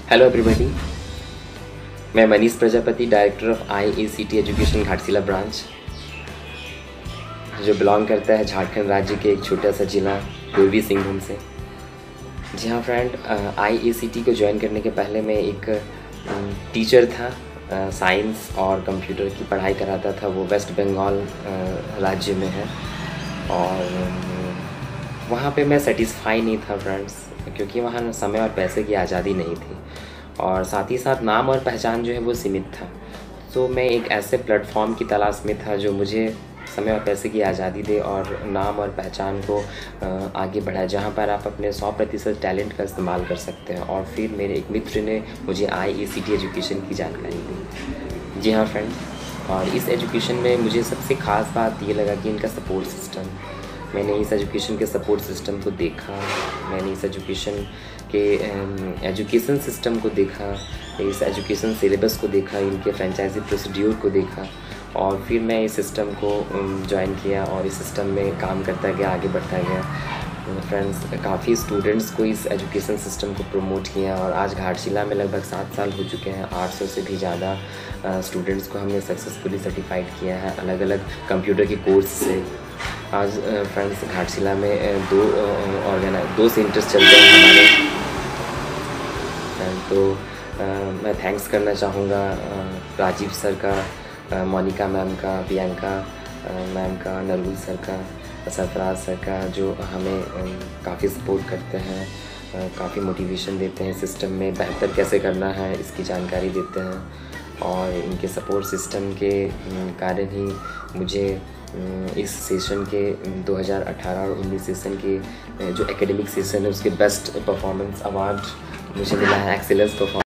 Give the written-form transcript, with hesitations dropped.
Hello everybody, मैं Manish Prajapati, director of IACT education Ghatshila branch, जो belong करता है झारखंड राज्य के एक छोटा सा जिला पूर्वी सिंहभूम से। जी हाँ फ्रेंड, IACT को ज्वाइन करने के पहले मैं एक टीचर था, साइंस और कंप्यूटर की पढ़ाई कराता था। वो वेस्ट बंगाल राज्य में है और वहाँ पे मैं सेटिस्फाई नहीं था फ्रेंड्स, क्योंकि वहाँ समय और पैसे की आज़ादी नहीं थी और साथ ही साथ नाम और पहचान जो है वो सीमित था। तो मैं एक ऐसे प्लेटफॉर्म की तलाश में था जो मुझे समय और पैसे की आज़ादी दे और नाम और पहचान को आगे बढ़ाए, जहाँ पर आप अपने 100% टैलेंट का इस्तेमाल कर सकते हैं। और फिर मेरे एक मित्र ने मुझे IACT एजुकेशन की जानकारी दी। जी हाँ फ्रेंड्स, और इस एजुकेशन में मुझे सबसे ख़ास बात ये लगा कि इनका सपोर्ट सिस्टम। मैंने इस एजुकेशन के सपोर्ट सिस्टम को देखा, मैंने इस एजुकेशन के एजुकेशन सिस्टम को देखा, इस एजुकेशन सिलेबस को देखा, इनके फ्रेंचाइजी प्रोसीड्यूर को देखा और फिर मैं इस सिस्टम को ज्वाइन किया और इस सिस्टम में काम करता गया, आगे बढ़ता गया। फ्रेंड्स, काफ़ी स्टूडेंट्स को इस एजुकेशन सिस्टम को प्रमोट किया और आज घाटशिला में लगभग 7 साल हो चुके हैं। 800 से भी ज़्यादा स्टूडेंट्स को हमने सक्सेसफुली सर्टिफाइड किया है अलग अलग कंप्यूटर के कोर्स से। आज फ्रेंड्स, घाटशिला में दो सेंटर्स चलते हैं हमारे। तो मैं थैंक्स करना चाहूँगा राजीव सर का, मोनिका मैम का, प्रियंका मैम का, नरगुल सर का, सरफराज सर का, जो हमें काफ़ी सपोर्ट करते हैं, काफ़ी मोटिवेशन देते हैं। सिस्टम में बेहतर कैसे करना है इसकी जानकारी देते हैं और इनके सपोर्ट सिस्टम के कारण ही मुझे इस सेशन के 2018 और 19 सेशन के जो एकेडमिक सेशन है उसके बेस्ट परफॉर्मेंस अवार्ड मुझे मिला है, एक्सीलेंस परफॉर्मेंस।